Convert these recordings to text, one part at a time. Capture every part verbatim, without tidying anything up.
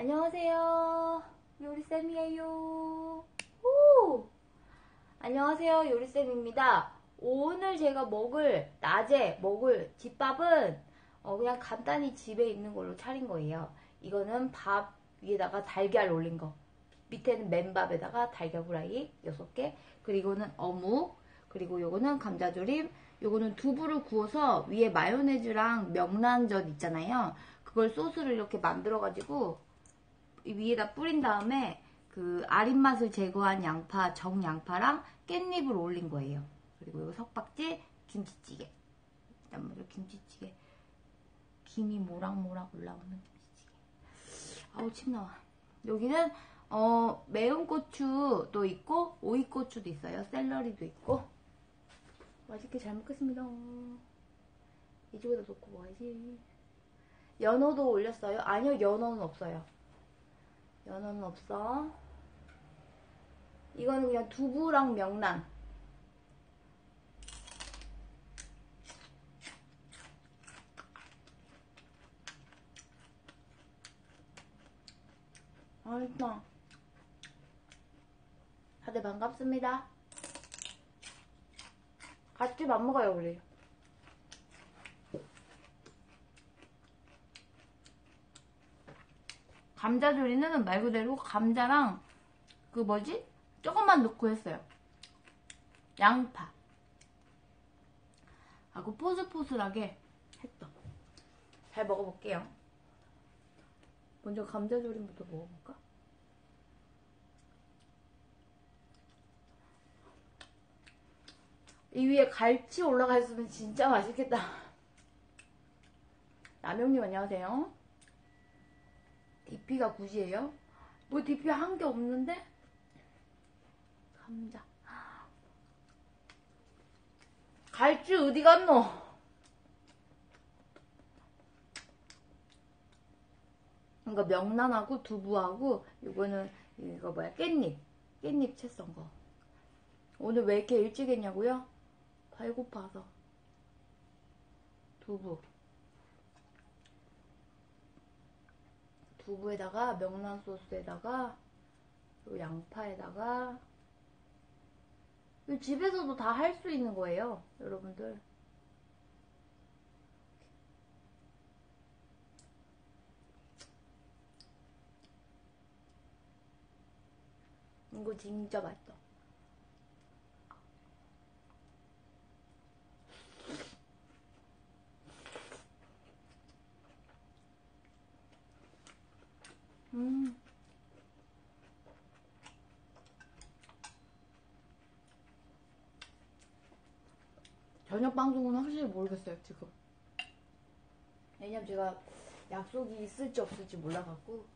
안녕하세요. 요리쌤이에요. 오! 안녕하세요. 요리쌤입니다. 오늘 제가 먹을, 낮에 먹을 집밥은 어, 그냥 간단히 집에 있는 걸로 차린 거예요. 이거는 밥 위에다가 달걀 올린 거. 밑에는 맨밥에다가 달걀 후라이 여섯 개. 그리고는 어묵. 그리고 요거는 감자조림. 요거는 두부를 구워서 위에 마요네즈랑 명란젓 있잖아요. 그걸 소스를 이렇게 만들어가지고 위에다 뿌린 다음에 그 아린 맛을 제거한 양파, 정양파랑 깻잎을 올린 거예요. 그리고 이거 석박지, 김치찌개. 일단 먼저 김치찌개. 김이 모락모락 올라오는 김치찌개. 아우 침 나와. 여기는 어, 매운 고추도 있고 오이고추도 있어요. 샐러리도 있고. 맛있게 잘 먹겠습니다. 이쪽에다 놓고 먹어야지. 연어도 올렸어요? 아니요, 연어는 없어요. 연어는 없어. 이거는 그냥 두부랑 명란. 맛있다. 다들 반갑습니다. 같이 밥 먹어요, 우리. 감자조리는 말 그대로 감자랑 그 뭐지? 조금만 넣고 했어요. 양파 하고 포슬포슬하게 했어. 잘 먹어볼게요. 먼저 감자조림부터 먹어볼까? 이 위에 갈치 올라가 있으면 진짜 맛있겠다. 남영님 안녕하세요. 디피가 굿이에요? 뭐 디피 한 게 없는데? 감자. 갈치 어디 갔노? 이거 명란하고 두부하고 이거는 이거 뭐야 깻잎 깻잎 채 썬 거. 오늘 왜 이렇게 일찍 했냐고요? 배고파서. 두부 두부에다가 명란 소스에다가 양파에다가 집에서도 다 할 수 있는 거예요, 여러분들. 이거 진짜 맛있어. 음. 저녁 방송은 확실히 모르겠어요, 지금. 왜냐면 제가 약속이 있을지 없을지 몰라갖고.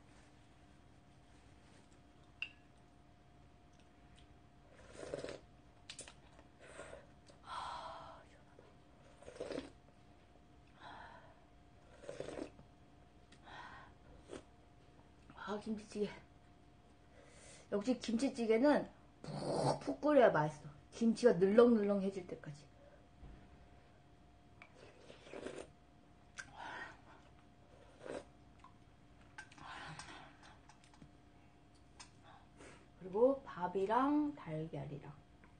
아, 김치찌개. 역시 김치찌개는 푹푹 끓여야 맛있어. 김치가 늘렁늘렁해질 때까지. 그리고 밥이랑 달걀이랑.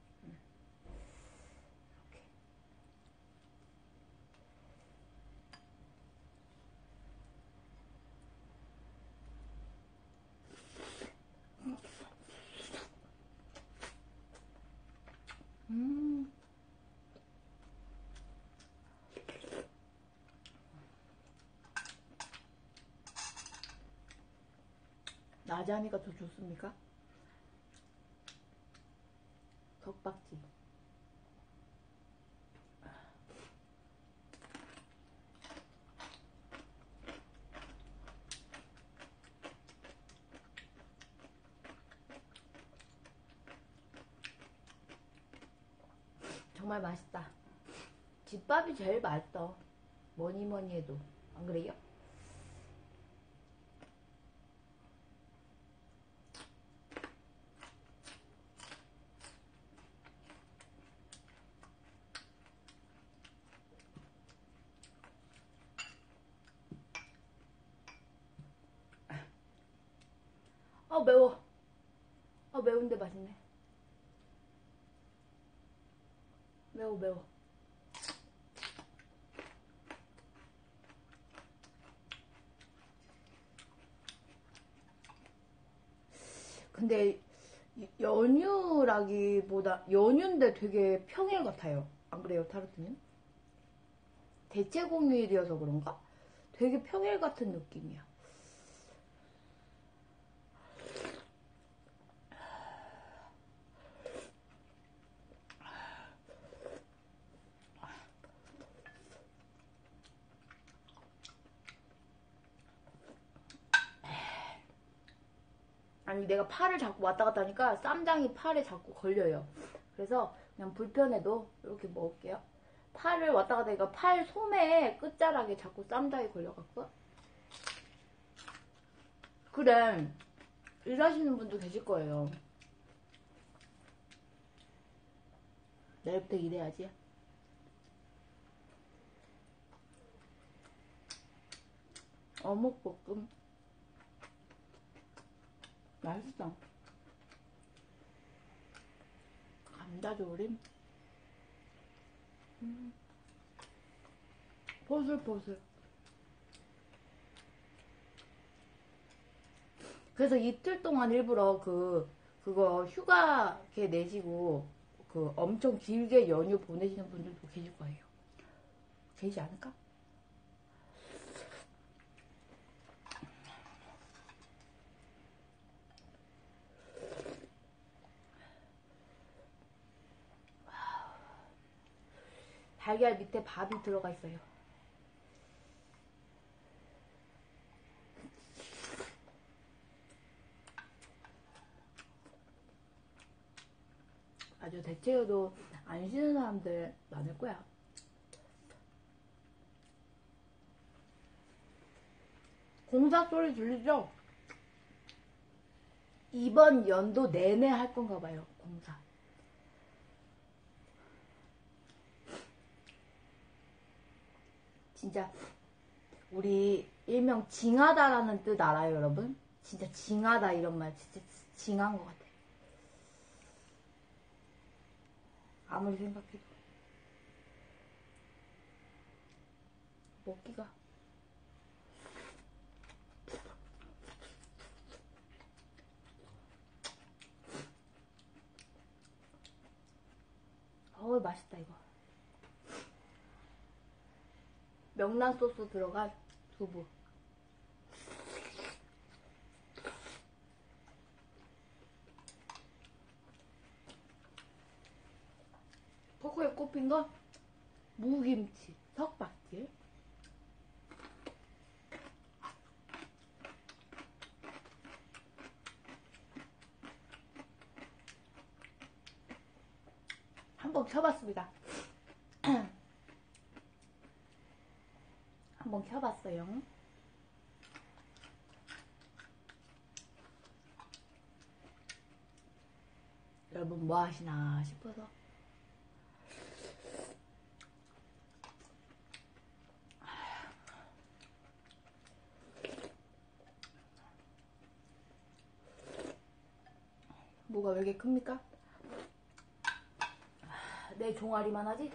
이렇게. 음. 낮에 하니까 더 좋습니까? 석박지. 정말 맛있다. 집밥이 제일 맛있어. 뭐니 뭐니 해도. 안 그래요? 아 매워. 아 매운데 맛있네. 매워 매워. 근데 연유라기보다 연유인데 되게 평일 같아요. 안 그래요, 타르트는? 대체 공휴일이어서 그런가? 되게 평일 같은 느낌이야. 아니 내가 팔을 자꾸 왔다 갔다 하니까 쌈장이 팔에 자꾸 걸려요. 그래서 그냥 불편해도 이렇게 먹을게요. 팔을 왔다 갔다 하니까 팔 소매 끝자락에 자꾸 쌈장이 걸려갖고. 그래, 일하시는 분도 계실 거예요. 내일부터 일해야지. 어묵볶음 맛있어. 감자조림 음. 포슬포슬. 그래서 이틀 동안 일부러 그 그거 휴가 이렇게 내시고 그 엄청 길게 연휴 보내시는 분들도 계실 거예요. 계시지 않을까? 달걀 밑에 밥이 들어가 있어요. 아주 대체로도 안 쉬는 사람들 많을 거야. 공사 소리 들리죠? 이번 연도 내내 할 건가 봐요, 공사. 진짜 우리 일명 징하다라는 뜻 알아요, 여러분? 진짜 징하다 이런 말 진짜 징한 것 같아. 아무리 생각해도 먹기가. 어우 맛있다 이거. 명란 소스 들어간 두부. 포크에 꼽힌 거 무김치 석박지. 한번 켜봤습니다. 한번 켜봤어요. 여러분 뭐 하시나 싶어서. 뭐가 왜 이렇게 큽니까? 내 종아리만 하지?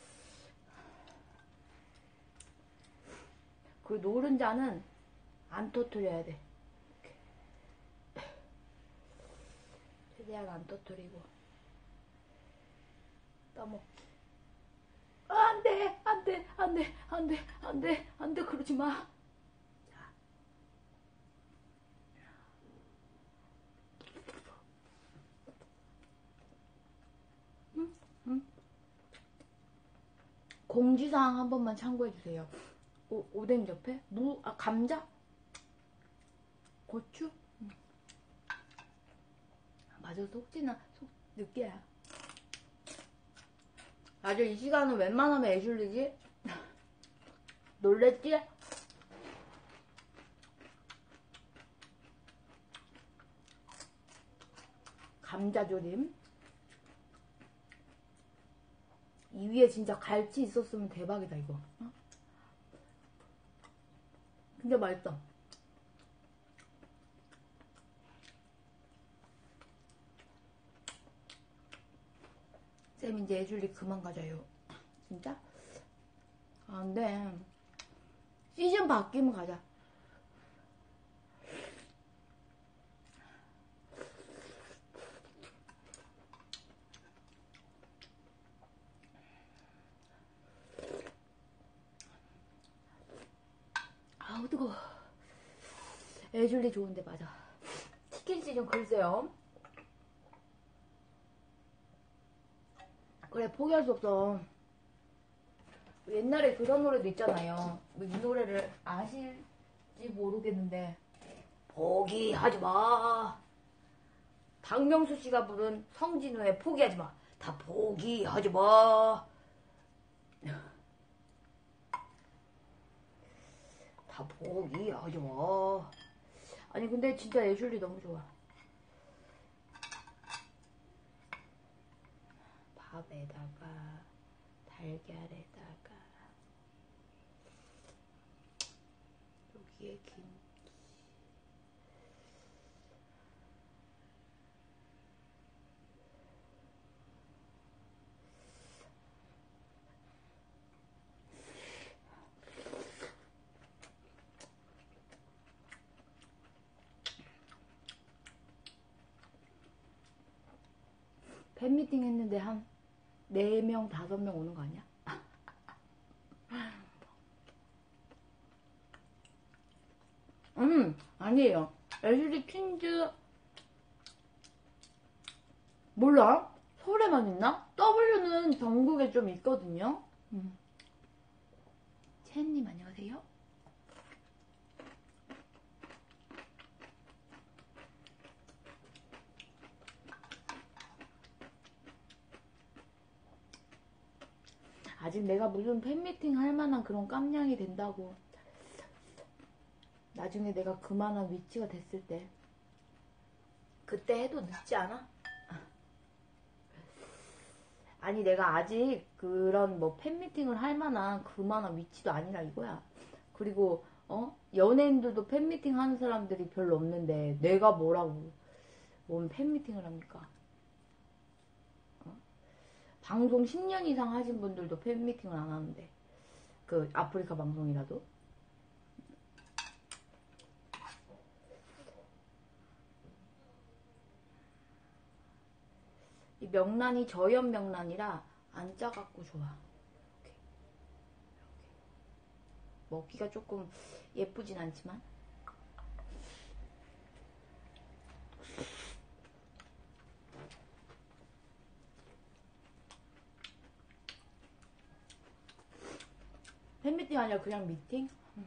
그 노른자는 안 터뜨려야 돼. 이렇게. 최대한 안 터뜨리고 떠먹기. 아, 안 돼, 안 돼, 안 돼, 안 돼, 안 돼, 안 돼, 그러지 마. 자. 응? 응? 공지사항 한 번만 참고해주세요. 오, 오뎅 옆에 무, 아 감자, 고추. 응. 맞아, 속지나 속 늦게야. 맞아, 이 시간은 웬만하면 애슐리지. 놀랬지? 감자조림. 이 위에 진짜 갈치 있었으면 대박이다 이거. 어? 진짜 맛있다. 쌤 이제 애줄리 그만 가자요. 진짜? 안 돼. 시즌 바뀌면 가자. 아우 뜨거워. 애줄리 좋은데 맞아. 치킨 시즌 글쎄요. 그래 포기할 수 없어. 옛날에 그런 노래도 있잖아요. 이 노래를 아실지 모르겠는데 포기하지 마. 박명수 씨가 부른 성진우의 포기하지 마. 다 포기하지 마. 다 포기하지 마. 아니 근데 진짜 애슐리 너무 좋아. 밥에다가 달걀에다가 여기에 김치. 팬미팅 했는데 한 네 명, 다섯 명 오는 거 아니야? 음, 아니에요. 엘지디 퀸즈, 몰라? 서울에만 있나? W는 전국에 좀 있거든요. 음. 채님 안녕하세요. 아직 내가 무슨 팬미팅 할 만한 그런 깜냥이 된다고. 나중에 내가 그만한 위치가 됐을 때 그때 해도 늦지 않아? 아니 내가 아직 그런 뭐 팬미팅을 할 만한 그만한 위치도 아니라 이거야. 그리고 어? 연예인들도 팬미팅 하는 사람들이 별로 없는데 내가 뭐라고 뭔 팬미팅을 합니까? 어? 방송 십 년 이상 하신 분들도 팬미팅을 안 하는데 그 아프리카 방송이라도. 이 명란이 저염 명란이라 안 짜갖고 좋아. 이렇게. 이렇게. 먹기가 조금 예쁘진 않지만. 팬미팅 아니라 그냥 미팅? 응.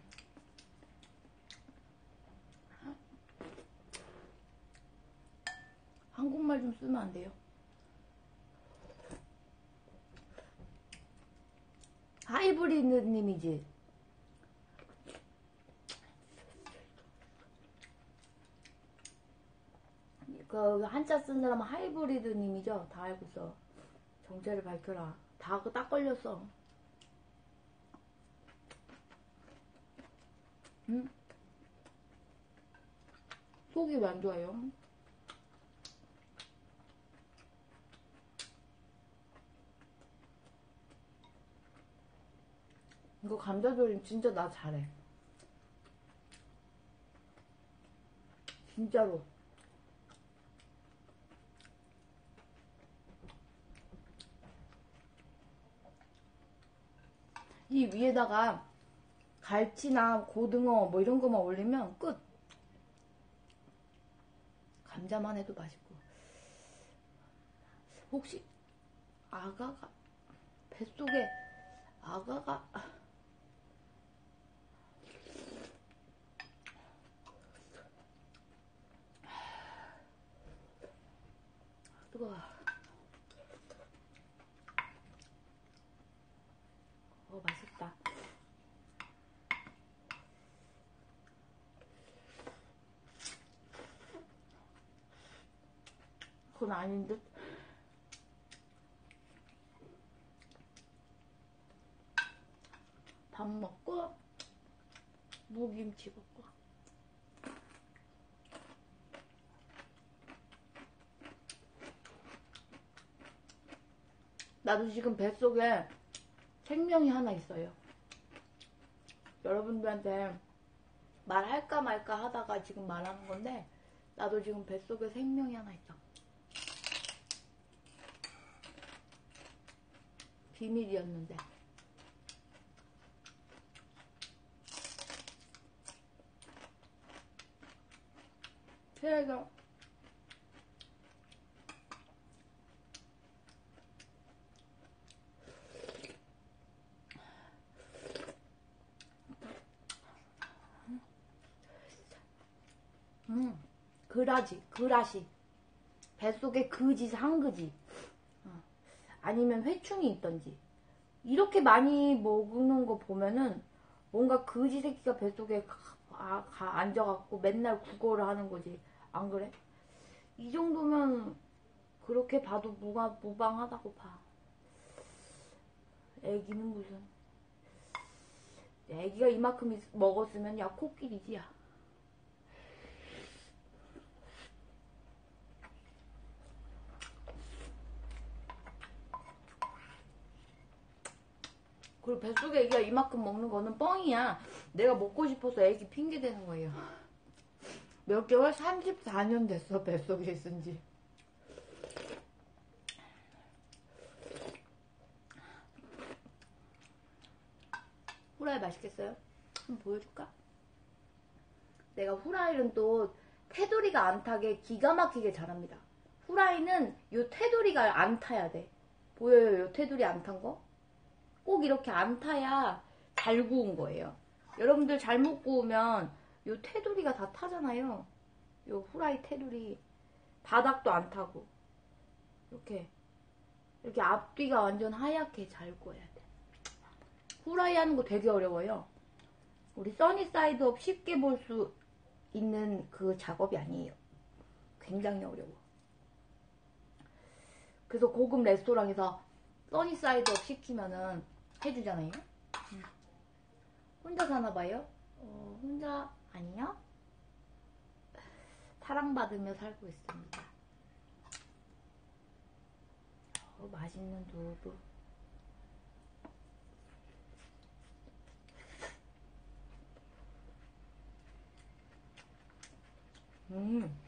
한국말 좀 쓰면 안 돼요? 하이브리드님이지. 그 한자 쓴 사람은 하이브리드님이죠. 다 알고 있어. 정체를 밝혀라. 다 그 딱 걸렸어. 응? 속이 왜 안 좋아요? 이거 감자조림 진짜 나 잘해. 진짜로. 이 위에다가 갈치나 고등어 뭐 이런 거만 올리면 끝. 감자만 해도 맛있고. 혹시 아가가 뱃속에 아가가 뜨거워. 어 맛있다. 그건 아닌 듯. 밥 먹고 무김치 먹고. 나도 지금 뱃속에 생명이 하나 있어요. 여러분들한테 말할까 말까 하다가 지금 말하는 건데, 나도 지금 뱃속에 생명이 하나 있어. 비밀이었는데. 그래서 음, 그라지, 그라시. 뱃속에 그지, 상그지. 어. 아니면 회충이 있던지. 이렇게 많이 먹는 거 보면은 뭔가 그지 새끼가 뱃속에 가, 아, 가, 앉아갖고 맨날 국어를 하는 거지. 안 그래? 이 정도면 그렇게 봐도 무가, 무방하다고 봐. 애기는 무슨. 애기가 이만큼 있, 먹었으면 야 코끼리지야. 그리고 뱃속에 애기가 이만큼 먹는 거는 뻥이야. 내가 먹고 싶어서 애기 핑계 대는 거예요. 몇 개월? 삼십사 년 됐어, 뱃속에 있은 지. 후라이 맛있겠어요? 한번 보여줄까? 내가 후라이는 또 테두리가 안 타게 기가 막히게 잘합니다. 후라이는 요 테두리가 안 타야 돼. 보여요? 요 테두리 안 탄 거? 꼭 이렇게 안 타야 잘 구운 거예요. 여러분들 잘못 구우면 요 테두리가 다 타잖아요. 요 후라이 테두리 바닥도 안 타고 이렇게 이렇게 앞뒤가 완전 하얗게 잘 구워야 돼. 후라이 하는 거 되게 어려워요. 우리 써니사이드업 쉽게 볼 수 있는 그 작업이 아니에요. 굉장히 어려워. 그래서 고급 레스토랑에서 써니사이드업 시키면은 해주잖아요. 혼자 사나봐요? 어, 혼자 아니요? 사랑받으며 살고 있습니다. 어, 맛있는 두부. 음.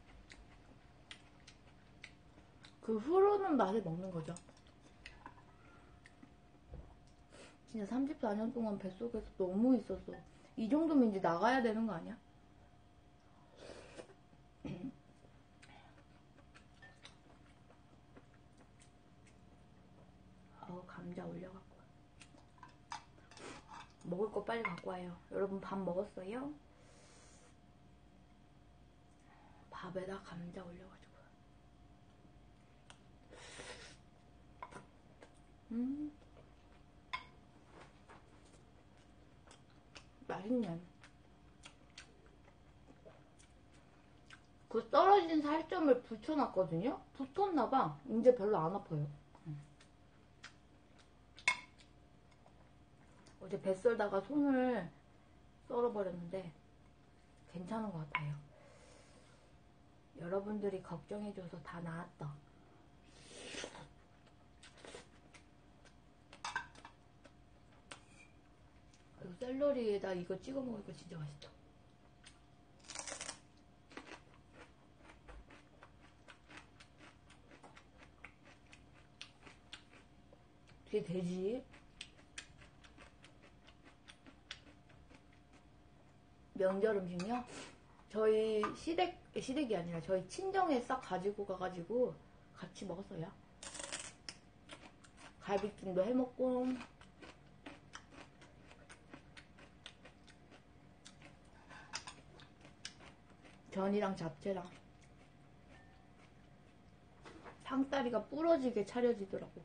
그 후루는 맛을 먹는 거죠. 진짜 삼십사 년 동안 뱃속에서 너무 있었어. 이 정도면 이제 나가야 되는 거 아니야? 아우, 감자 올려갖고 먹을 거 빨리 갖고 와요. 여러분 밥 먹었어요? 밥에다 감자 올려가지고. 음, 맛있네. 그 떨어진 살점을 붙여놨거든요? 붙었나봐. 이제 별로 안 아파요. 음. 어제 배 썰다가 손을 썰어버렸는데 괜찮은 것 같아요. 여러분들이 걱정해줘서 다 나았다. 그리고 샐러리에다 이거 찍어 먹으니까 진짜 맛있다. 그게 되지. 명절 음식요? 저희 시댁, 시댁이 아니라 저희 친정에 싹 가지고 가가지고 같이 먹었어요. 갈비찜도 해먹고, 전이랑 잡채랑. 상다리가 부러지게 차려지더라고.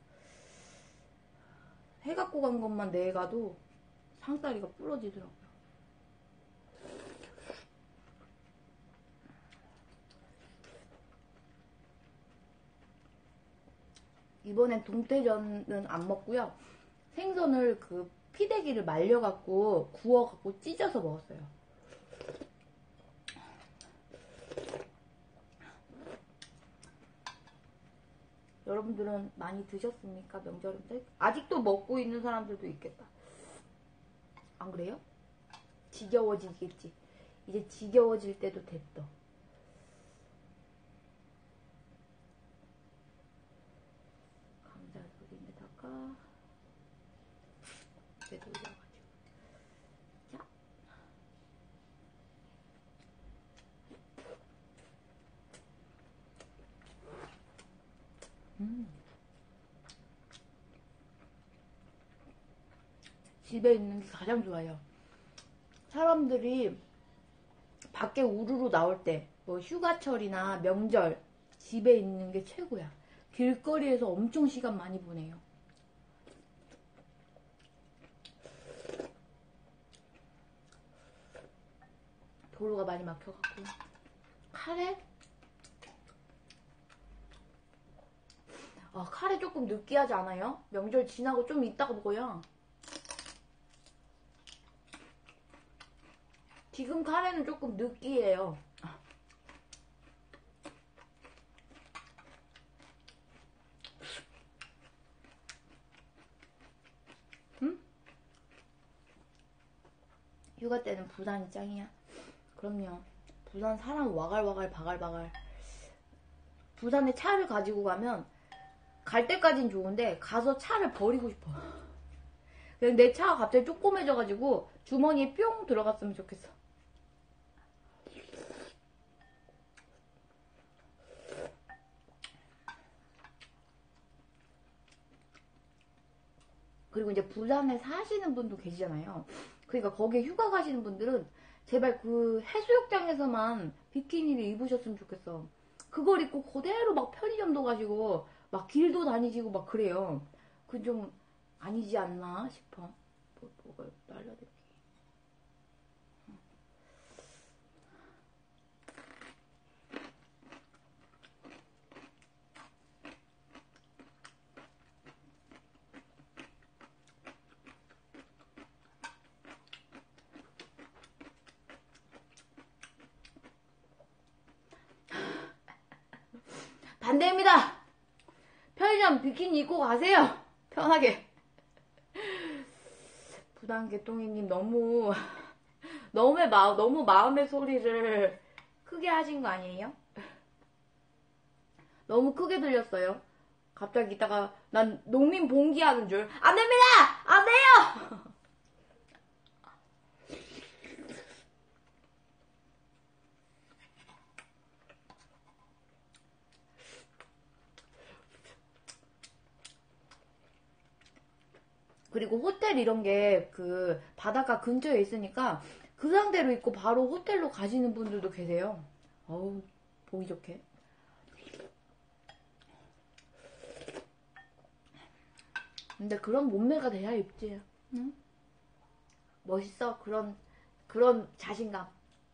해 갖고 간 것만 내가도 상다리가 부러지더라고요. 이번엔 동태전은 안 먹고요. 생선을 그 피대기를 말려갖고 구워갖고 찢어서 먹었어요. 여러분들은 많이 드셨습니까? 명절 음식? 아직도 먹고 있는 사람들도 있겠다. 안 그래요? 지겨워지겠지. 이제 지겨워질 때도 됐어. 감자소금에다가 이렇게 올려가지고 자. 음. 집에 있는 게 가장 좋아요. 사람들이 밖에 우르르 나올 때, 뭐 휴가철이나 명절, 집에 있는 게 최고야. 길거리에서 엄청 시간 많이 보내요. 도로가 많이 막혀갖고. 카레? 아, 카레 조금 느끼하지 않아요? 명절 지나고 좀 있다가 먹어요. 지금 카레는 조금 느끼해요. 응? 휴가 때는 부산이 짱이야. 그럼요. 부산 사람 와갈와갈 바갈바갈. 부산에 차를 가지고 가면 갈 때까진 좋은데 가서 차를 버리고 싶어. 그냥 내 차가 갑자기 조그매져가지고 주머니에 뿅 들어갔으면 좋겠어. 그리고 이제 부산에 사시는 분도 계시잖아요. 그러니까 거기에 휴가 가시는 분들은 제발 그 해수욕장에서만 비키니를 입으셨으면 좋겠어. 그걸 입고 그대로 막 편의점도 가시고 막 길도 다니시고 막 그래요. 그건 좀 아니지 않나 싶어. 뭐, 뭐가 날라들기. 반대입니다. 편의점 비키니 입고 가세요. 편하게. 부담개똥이님 너무 너무 마음 너무 마음의 소리를 크게 하신 거 아니에요? 너무 크게 들렸어요. 갑자기 이따가 난 농민 봉기하는 줄. 안 됩니다! 안 돼요! 그리고 호텔 이런 게 그 바닷가 근처에 있으니까 그 상태로 입고 바로 호텔로 가시는 분들도 계세요. 어우, 보기 좋게. 근데 그런 몸매가 돼야 입지. 응? 멋있어. 그런, 그런 자신감.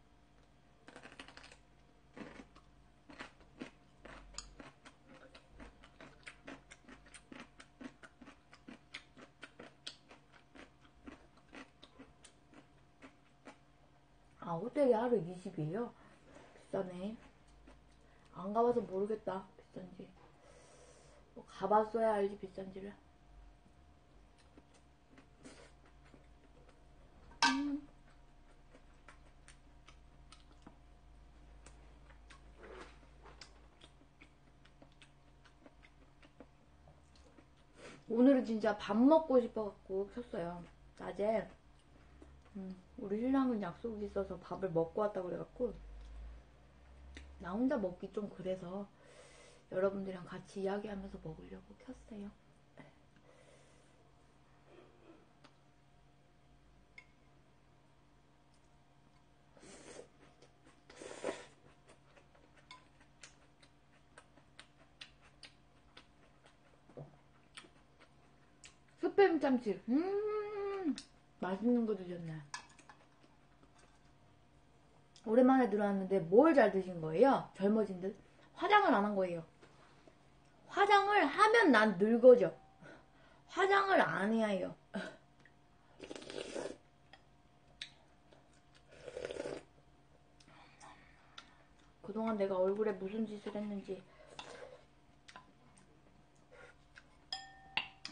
아, 호텔이 하루 이십이에요? 비싸네. 안 가봐서 모르겠다. 비싼지. 뭐 가봤어야 알지, 비싼지를. 음. 오늘은 진짜 밥 먹고 싶어갖고 켰어요. 낮에 음, 우리 신랑은 약속이 있어서 밥을 먹고 왔다고 그래갖고 나 혼자 먹기 좀 그래서 여러분들이랑 같이 이야기하면서 먹으려고 켰어요. 스팸 참치. 음, 맛있는 거 드셨네. 오랜만에 들어왔는데 뭘 잘 드신 거예요? 젊어진 듯? 화장을 안 한 거예요. 화장을 하면 난 늙어져. 화장을 안 해야 해요. 그동안 내가 얼굴에 무슨 짓을 했는지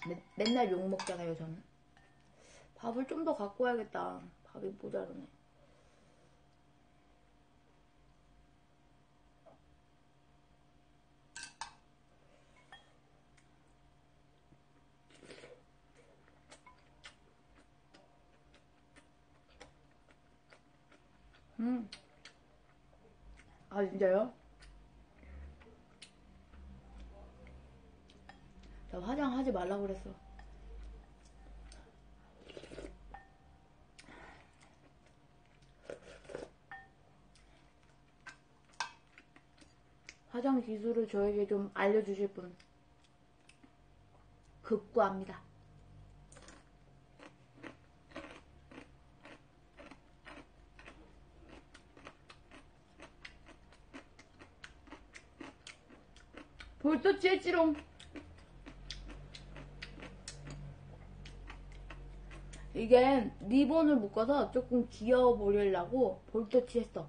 매, 맨날 욕 먹잖아요, 저는. 밥을 좀 더 갖고 와야겠다. 밥이 모자르네. 음. 아, 진짜요? 나 화장하지 말라고 그랬어. 화장 기술을 저에게 좀 알려주실 분 극구합니다. 볼터치 했지롱. 이게 리본을 묶어서 조금 귀여워 보이려고 볼터치 했어.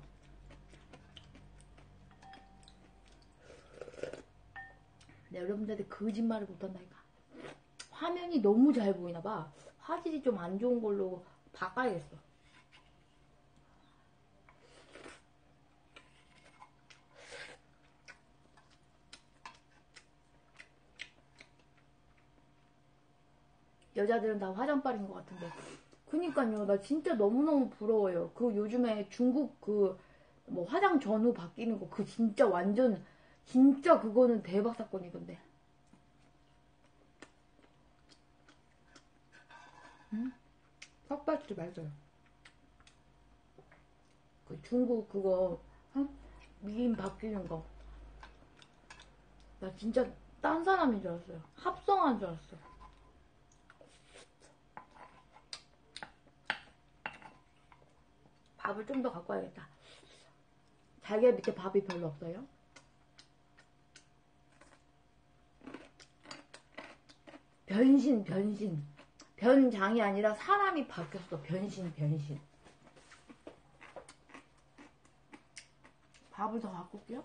네, 여러분들한테 거짓말을 못한다니까. 화면이 너무 잘 보이나봐. 화질이 좀 안 좋은 걸로 바꿔야겠어. 여자들은 다 화장빨인 것 같은데. 그니까요, 나 진짜 너무너무 부러워요. 그 요즘에 중국 그 뭐 화장 전후 바뀌는 거, 그 진짜 완전 진짜 그거는 대박 사건이던데. 응? 삭발지 말자요. 그 중국 그거 어? 미인 바뀌는 거. 나 진짜 딴 사람인 줄 알았어요. 합성한 줄 알았어. 밥을 좀 더 갖고 와야겠다. 달걀 밑에 밥이 별로 없어요? 변신, 변신. 변장이 아니라 사람이 바뀌었어. 변신, 변신. 밥을 더 갖고 올게요.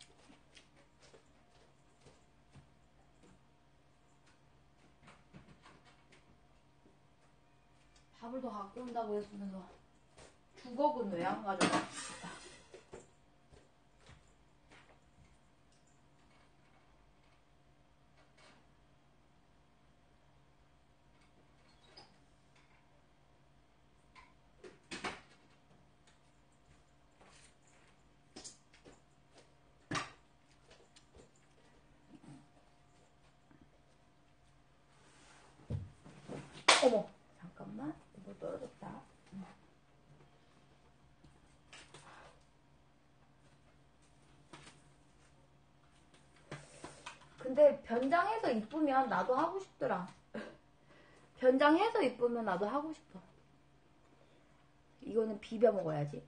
밥을 더 갖고 온다고 했으면서 주걱은 왜 안 가져가? 어머, 잠깐만. 뭐 떨어졌다. 근데 변장해서 이쁘면 나도 하고 싶더라. 변장해서 이쁘면 나도 하고 싶어. 이거는 비벼 먹어야지.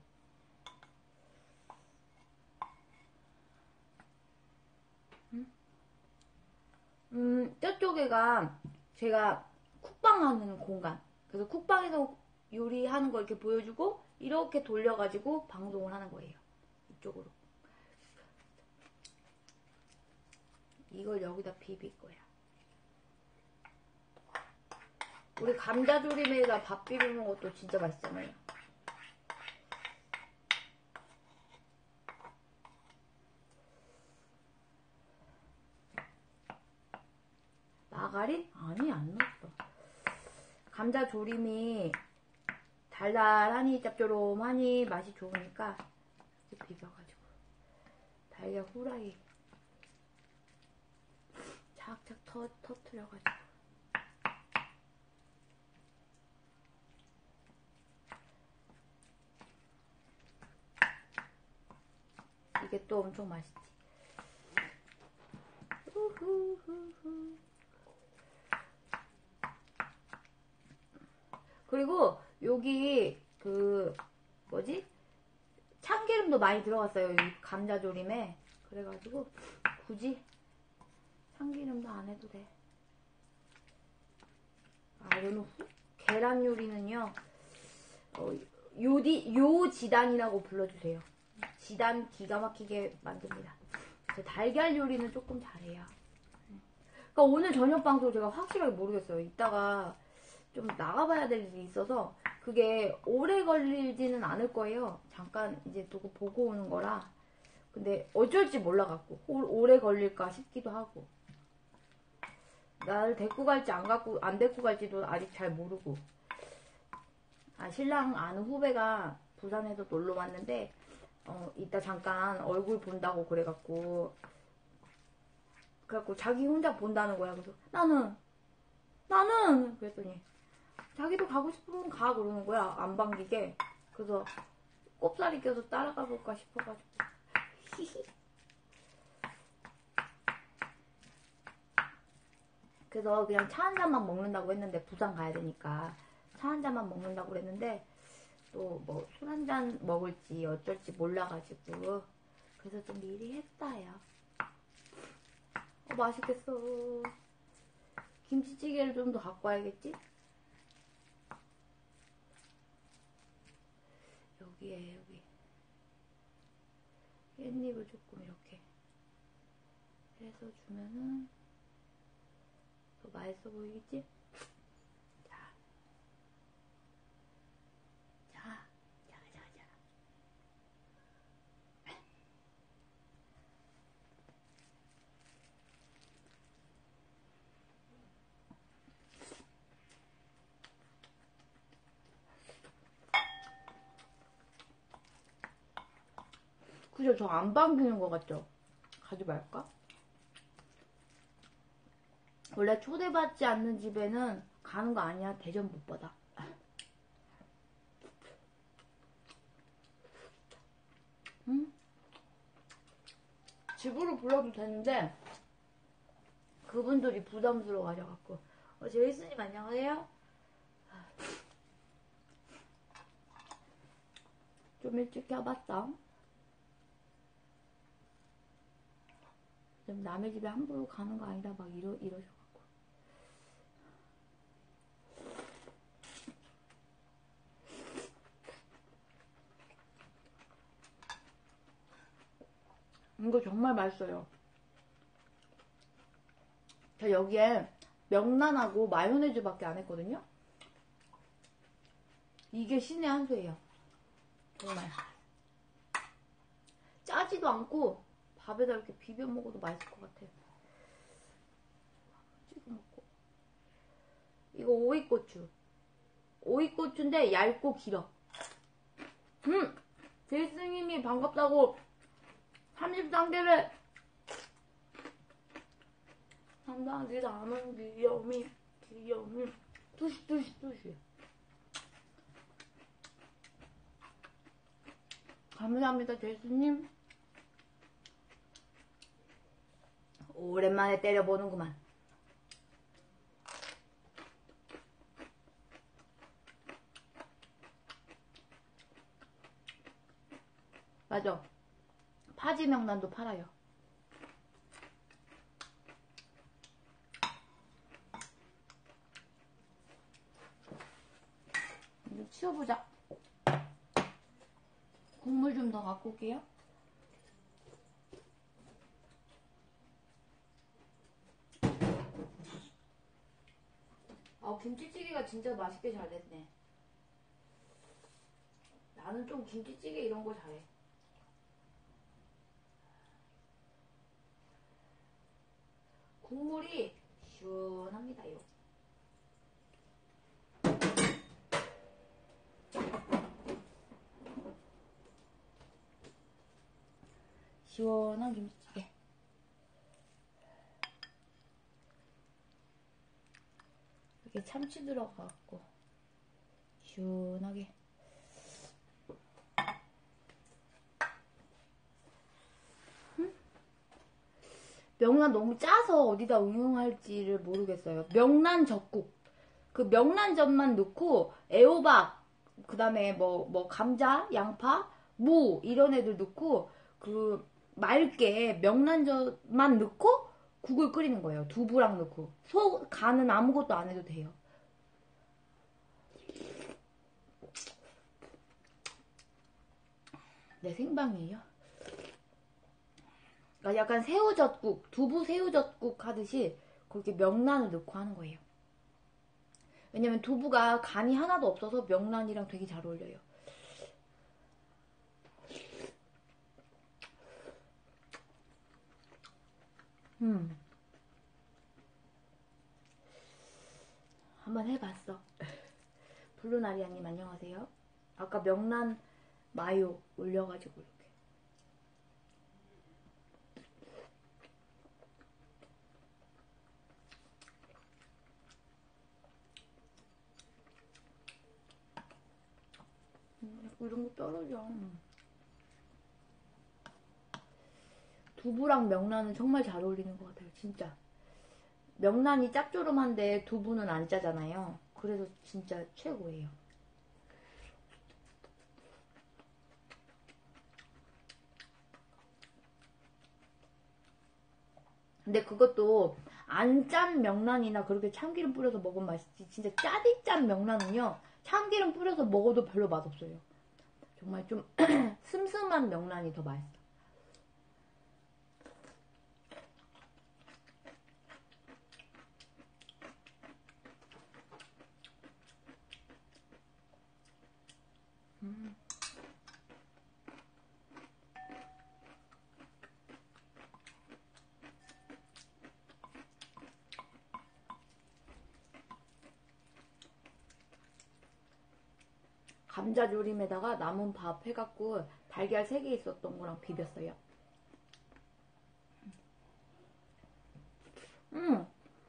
음, 음 저쪽에가 제가 쿡방 하는 공간. 그래서 쿡방에서 요리하는 거 이렇게 보여주고 이렇게 돌려가지고 방송을 하는 거예요. 이쪽으로. 이걸 여기다 비빌 거야. 우리 감자조림에다 밥 비비는 것도 진짜 맛있잖아요. 마가린? 아니, 안 넣었어. 감자조림이 달달하니 짭조름하니 맛이 좋으니까 이렇게 비벼가지고 달걀 후라이 착착 터, 터트려가지고 이게 또 엄청 맛있지. 우후후후. 그리고 여기 그 뭐지? 참기름도 많이 들어갔어요. 이 감자조림에. 그래가지고 굳이 참기름도 안 해도 돼. 아, 이거는 계란 요리는요. 어, 요디, 요지단이라고 불러주세요. 지단 기가 막히게 만듭니다. 저 달걀 요리는 조금 잘해요. 그러니까 오늘 저녁 방송 제가 확실하게 모르겠어요. 이따가 좀 나가봐야 될 일이 있어서 그게 오래 걸리지는 않을 거예요. 잠깐 이제 두고 보고 오는 거라. 근데 어쩔지 몰라갖고 오래 걸릴까 싶기도 하고. 나를 데리고 갈지 안 갖고 안 데리고 갈지도 아직 잘 모르고. 아, 신랑 아는 후배가 부산에서 놀러 왔는데 어, 이따 잠깐 얼굴 본다고 그래갖고 그래갖고 자기 혼자 본다는 거야. 그래서 나는 나는 그랬더니 자기도 가고 싶으면 가 그러는 거야. 안 반기게. 그래서 꼽사리 껴서 따라가 볼까 싶어가지고 그래서 그냥 차 한 잔만 먹는다고 했는데 부산 가야 되니까 차 한 잔만 먹는다고 그랬는데 또 뭐 술 한 잔 먹을지 어쩔지 몰라가지고 그래서 좀 미리 했어요. 어, 맛있겠어. 김치찌개를 좀 더 갖고 와야겠지? 여기에 여기 깻잎을 조금 이렇게 해서 주면은 더 맛있어 보이겠지? 자, 자, 자, 자, 자. 그죠? 저 안 반기는 것 같죠? 가지 말까? 원래 초대받지 않는 집에는 가는 거 아니야. 대전 못 받아. 응? 집으로 불러도 되는데 그분들이 부담스러워 하셔갖고. 어, 제이슨님 안녕하세요. 좀 일찍 켜봤다. 좀 남의 집에 함부로 가는 거 아니다 막 이러, 이러셔갖고. 이거 정말 맛있어요. 저 여기에 명란하고 마요네즈밖에 안 했거든요. 이게 신의 한 수예요. 정말 짜지도 않고 밥에다 이렇게 비벼 먹어도 맛있을 것 같아요. 찍어 먹고. 이거 오이고추. 오이고추인데 얇고 길어. 음! 제이슨님이 반갑다고 삼십삼 개를 감당하지 않은 귀여움이 귀여움이 투시 투시 투시. 감사합니다 제이슨님. 오랜만에 때려보는구만. 맞아. 파지 명란도 팔아요. 이제 치워보자. 국물 좀 더 갖고 올게요. 아, 김치찌개가 진짜 맛있게 잘 됐네. 나는 좀 김치찌개 이런 거 잘해. 국물이 시원합니다요. 시원한 김치찌개. 이렇게 참치 들어가갖고 시원하게. 음? 명란 너무 짜서 어디다 응용할지를 모르겠어요. 명란 젓국. 그 명란젓만 넣고 애호박, 그 다음에 뭐, 뭐 감자, 양파, 무 이런 애들 넣고 그 맑게 명란젓만 넣고 국을 끓이는 거예요. 두부랑 넣고. 소, 간은 아무것도 안 해도 돼요. 네, 생방이에요. 그러니까 약간 새우젓국, 두부 새우젓국 하듯이 그렇게 명란을 넣고 하는 거예요. 왜냐면 두부가 간이 하나도 없어서 명란이랑 되게 잘 어울려요. 음. 한번 해봤어. 블루나리아님 안녕하세요. 아까 명란 마요 올려가지고 이렇게. 음, 이런 거 떨어져. 두부랑 명란은 정말 잘 어울리는 것 같아요. 진짜. 명란이 짭조름한데 두부는 안 짜잖아요. 그래서 진짜 최고예요. 근데 그것도 안 짠 명란이나 그렇게 참기름 뿌려서 먹으면 맛있지. 진짜 짜디 짠 명란은요. 참기름 뿌려서 먹어도 별로 맛없어요. 정말 좀 슴슴한 명란이 더 맛있어. 음. 감자조림에다가 남은 밥 해갖고 달걀 세 개 있었던 거랑 비볐어요. 음.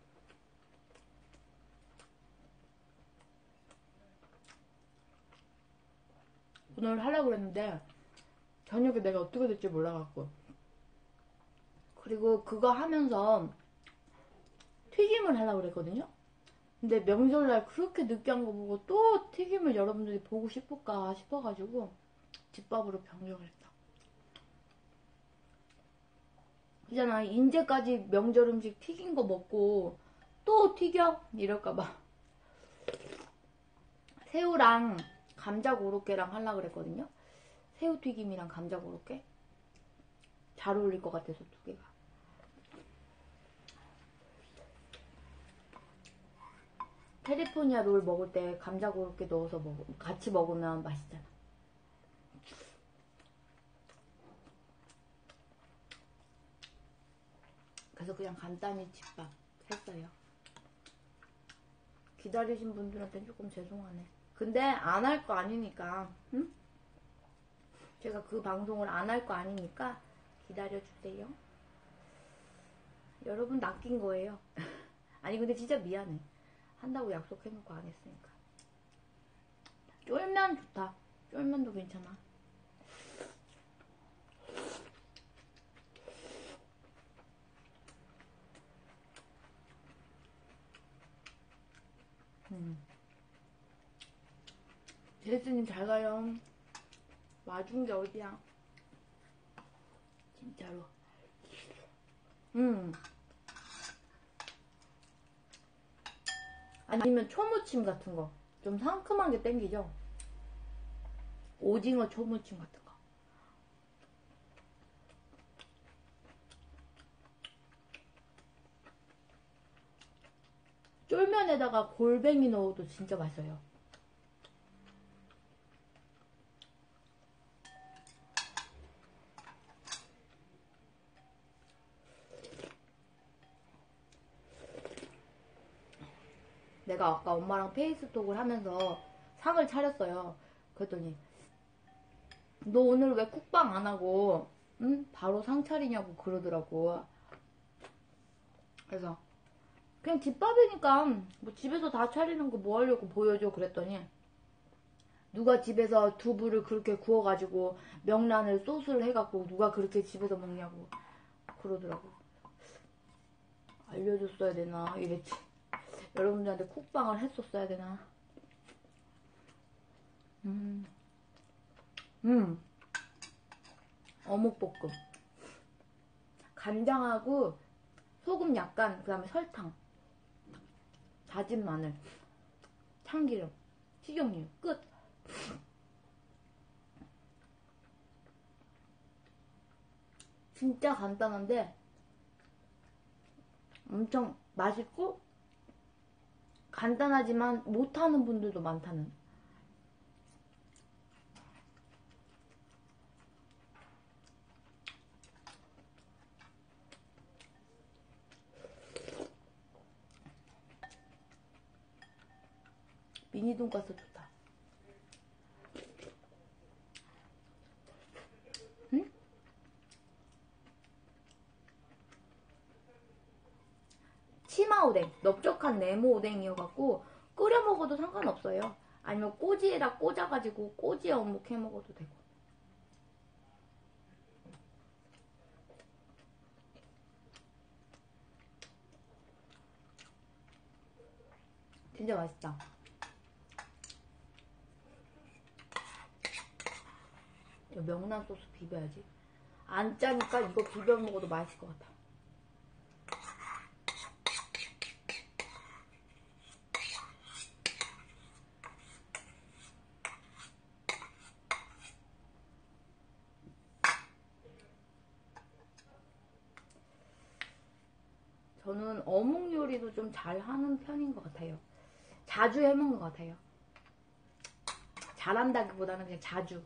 오늘 하려고 그랬는데 저녁에 내가 어떻게 될지 몰라갖고. 그리고 그거 하면서 튀김을 하려고 그랬거든요. 근데 명절날 그렇게 느끼한 거 보고 또 튀김을 여러분들이 보고 싶을까 싶어가지고 집밥으로 변경을 했다. 그잖아. 이제까지 명절 음식 튀긴 거 먹고 또 튀겨? 이럴까봐. 새우랑 감자 고로케랑 하려고 그랬거든요. 새우튀김이랑 감자 고로케 잘 어울릴 것 같아서 두 개가. 캘리포니아 롤 먹을 때 감자 고로케 넣어서 먹, 같이 먹으면 맛있잖아. 그래서 그냥 간단히 집밥 했어요. 기다리신 분들한테는 조금 죄송하네. 근데 안 할 거 아니니까, 응? 제가 그 방송을 안 할 거 아니니까 기다려주세요. 여러분 낚인 거예요. 아니 근데 진짜 미안해. 한다고 약속해놓고 안 했으니까. 쫄면 좋다. 쫄면도 괜찮아. 음. 제스님 잘 가요. 와준 게 어디야. 진짜로. 음. 아니면 초무침 같은 거. 좀 상큼한 게 땡기죠? 오징어 초무침 같은 거. 쫄면에다가 골뱅이 넣어도 진짜 맛있어요. 내가 아까 엄마랑 페이스톡을 하면서 상을 차렸어요. 그랬더니 너 오늘 왜 쿡방 안 하고 응? 바로 상 차리냐고 그러더라고. 그래서 그냥 집밥이니까 뭐 집에서 다 차리는 거 뭐 하려고 보여줘 그랬더니 누가 집에서 두부를 그렇게 구워가지고 명란을 소스를 해갖고 누가 그렇게 집에서 먹냐고 그러더라고. 알려줬어야 되나 이랬지. 여러분들한테 쿡방을 했었어야 되나. 음, 음, 어묵볶음. 간장하고 소금 약간, 그 다음에 설탕, 다진 마늘, 참기름, 식용유, 끝. 진짜 간단한데 엄청 맛있고 간단하지만 못하는 분들도 많다는. 미니 돈가스 좋다. 응? 치마 오뎅, 넓적한 네모 오뎅이어갖고 끓여 먹어도 상관없어요. 아니면 꼬지에다 꽂아가지고 꼬지에 어묵 해 먹어도 되고. 진짜 맛있다. 명란 소스 비벼야지. 안 짜니까 이거 비벼 먹어도 맛있을 것 같아. 저는 어묵 요리도 좀 잘하는 편인 것 같아요. 자주 해먹는 것 같아요. 잘한다기보다는 그냥 자주.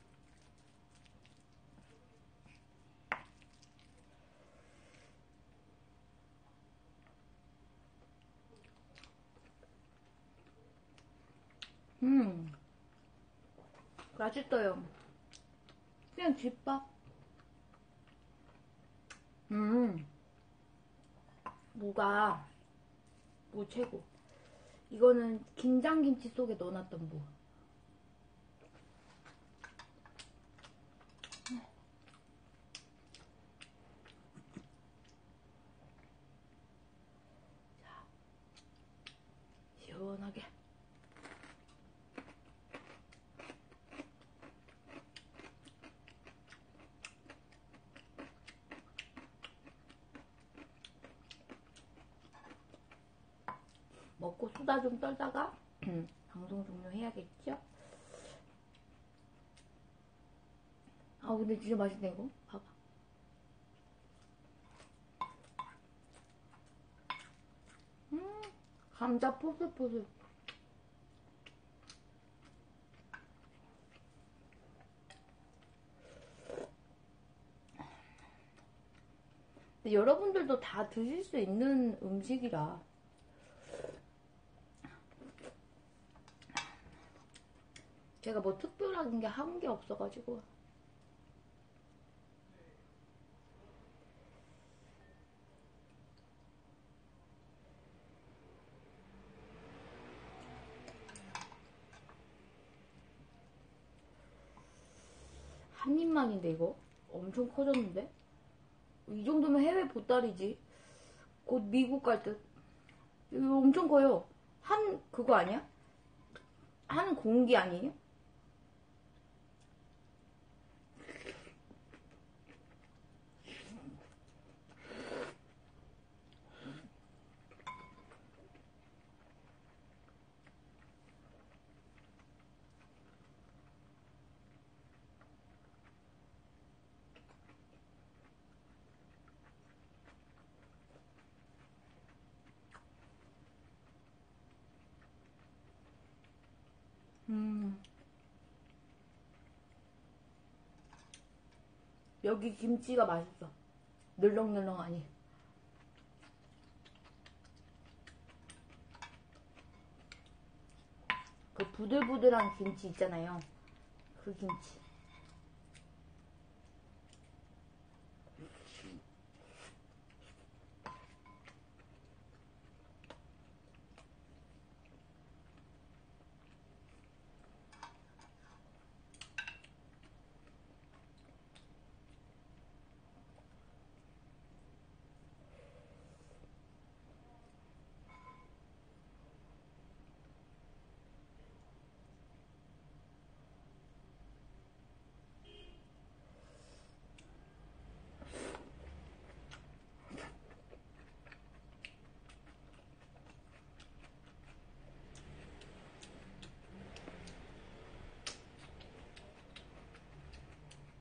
음, 맛있어요. 그냥 집밥. 음, 무가 무 최고. 이거는 김장김치 속에 넣어놨던 무. 자, 시원하게. 먹고 수다 좀 떨다가 방송 종료해야겠죠? 아 근데 진짜 맛있네 이거. 봐봐. 음, 감자 포슬포슬. 근데 여러분들도 다 드실 수 있는 음식이라 제가 뭐 특별한 게 한 게 없어가지고. 한 입만인데 이거 엄청 커졌는데? 이 정도면 해외 보따리지. 곧 미국 갈 듯. 이거 엄청 커요. 한 그거 아니야? 한 공기 아니에요? 음. 여기 김치가 맛있어. 늘렁늘렁하니. 그 부들부들한 김치 있잖아요. 그 김치.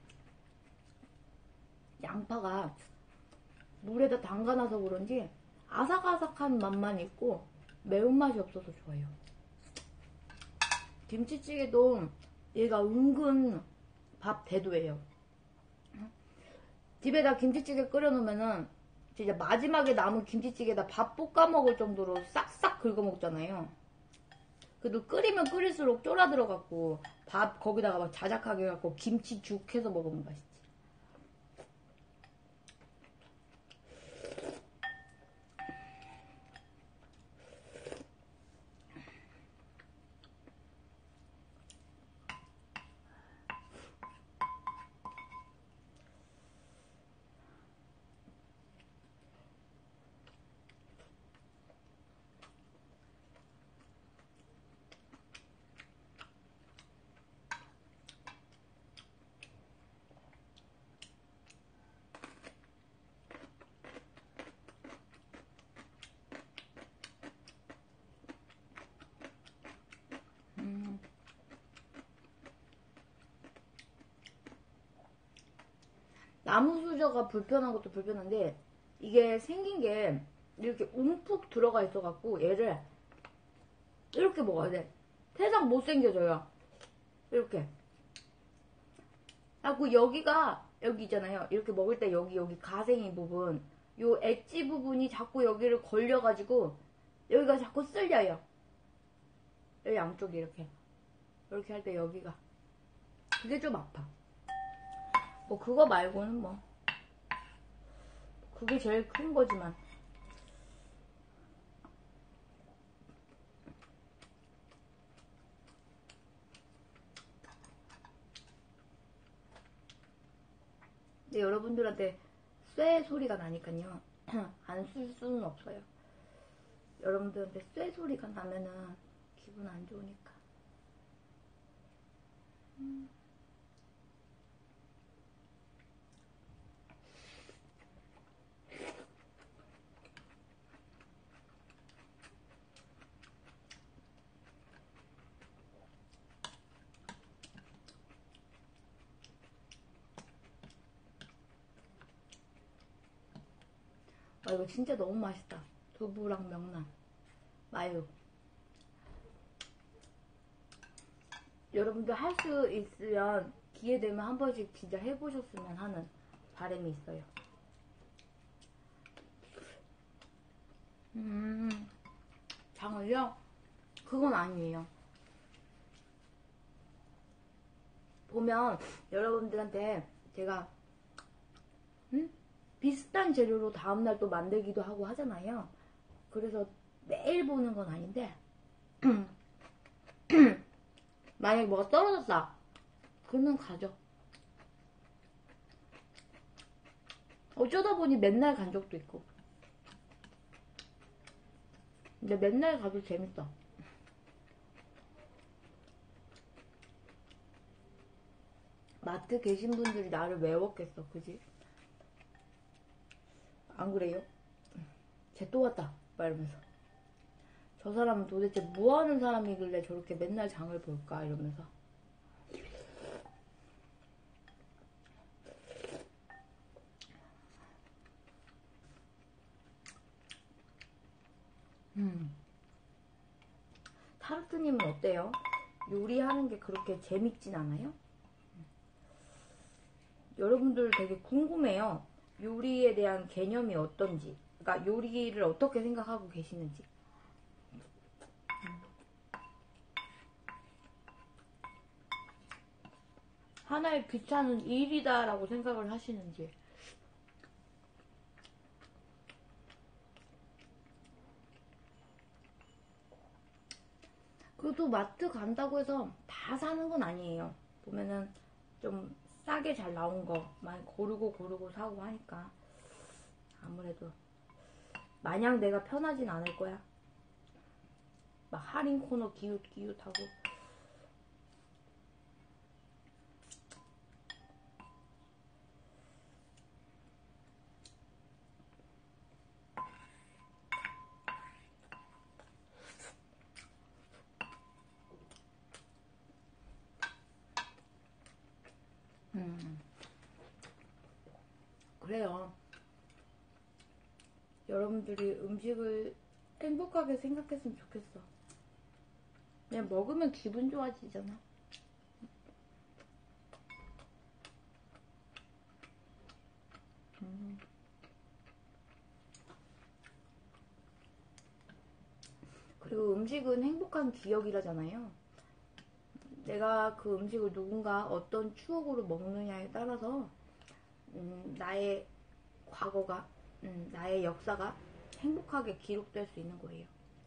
양파가 물에다 담가놔서 그런지 아삭아삭한 맛만 있고 매운맛이 없어서 좋아요. 김치찌개도 얘가 은근 밥 대도예요. 집에다 김치찌개 끓여놓으면은 진짜 마지막에 남은 김치찌개에다 밥 볶아 먹을 정도로 싹싹 긁어 먹잖아요. 그래도 끓이면 끓일수록 쫄아들어갖고 밥 거기다가 막 자작하게 해갖고 김치죽 해서 먹으면 맛있지. 음. 나무 수저가 불편한 것도 불편한데 이게 생긴 게 이렇게 움푹 들어가 있어갖고 얘를 이렇게 먹어야 돼. 세상 못생겨져요. 이렇게. 아, 그 여기가 여기 있잖아요. 이렇게 먹을 때 여기 여기 가생이 부분 요 엣지 부분이 자꾸 여기를 걸려가지고 여기가 자꾸 쓸려요. 여기 양쪽이 이렇게 이렇게 할 때 여기가 그게 좀 아파. 뭐 그거 말고는 뭐 그게 제일 큰 거지만 근데 여러분들한테 쇠 소리가 나니까요 안 쓸 수는 없어요. 여러분들한테 쇠 소리가 나면은 기분 안 좋으니까. 음. 아, 이거 진짜 너무 맛있다. 두부랑 명란, 마요. 여러분들 할 수 있으면 기회 되면 한 번씩 진짜 해보셨으면 하는 바람이 있어요. 음, 장을요? 그건 아니에요. 보면 여러분들한테 제가 음? 비슷한 재료로 다음날 또 만들기도 하고 하잖아요. 그래서 매일 보는 건 아닌데 만약에 뭐가 떨어졌다 그러면 가죠. 어쩌다 보니 맨날 간 적도 있고. 근데 맨날 가도 재밌어. 마트 계신 분들이 나를 외웠겠어, 그지? 안 그래요? 쟤 또 왔다 막 이러면서 저 사람은 도대체 뭐하는 사람이길래 저렇게 맨날 장을 볼까 이러면서. 음. 타르트님은 어때요? 요리하는 게 그렇게 재밌진 않아요? 여러분들 되게 궁금해요. 요리에 대한 개념이 어떤지, 그러니까 요리를 어떻게 생각하고 계시는지. 하나의 귀찮은 일이다라고 생각을 하시는지. 그래도 마트 간다고 해서 다 사는 건 아니에요. 보면은 좀 싸게 잘 나온 거 많이 고르고 고르고 사고 하니까 아무래도 마냥 내가 편하진 않을 거야. 막 할인 코너 기웃기웃하고. 음. 그래요. 여러분들이 음식을 행복하게 생각했으면 좋겠어. 그냥 먹으면 기분 좋아지잖아. 음. 그리고 음식은 행복한 기억이라잖아요. 내가 그 음식을 누군가 어떤 추억으로 먹느냐에 따라서 음, 나의 과거가, 음, 나의 역사가 행복하게 기록될 수 있는 거예요.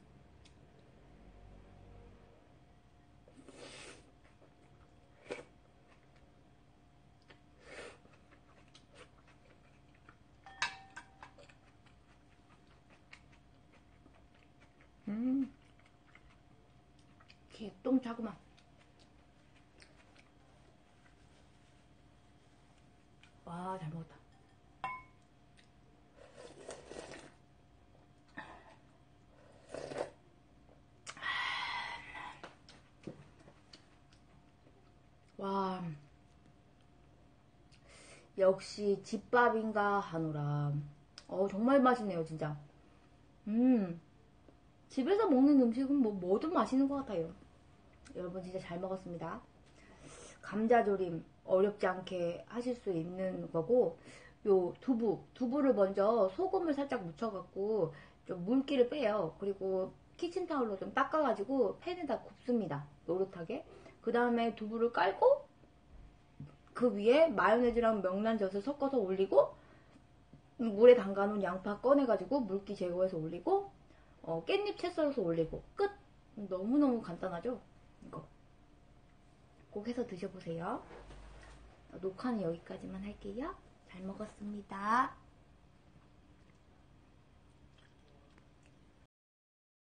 음, 개똥차구만. 와, 잘 먹었다. 와, 역시 집밥인가 하노라. 어, 정말 맛있네요, 진짜. 음, 집에서 먹는 음식은 뭐 뭐든 맛있는 것 같아요. 여러분 진짜 잘 먹었습니다. 감자조림 어렵지 않게 하실 수 있는 거고, 요 두부, 두부를 먼저 소금을 살짝 묻혀갖고 좀 물기를 빼요. 그리고 키친타올로 좀 닦아가지고 팬에다 굽습니다. 노릇하게. 그 다음에 두부를 깔고 그 위에 마요네즈랑 명란젓을 섞어서 올리고, 물에 담가놓은 양파 꺼내가지고 물기 제거해서 올리고, 어, 깻잎 채 썰어서 올리고 끝! 너무너무 간단하죠? 이거 꼭 해서 드셔보세요. 녹화는 여기까지만 할게요. 잘 먹었습니다.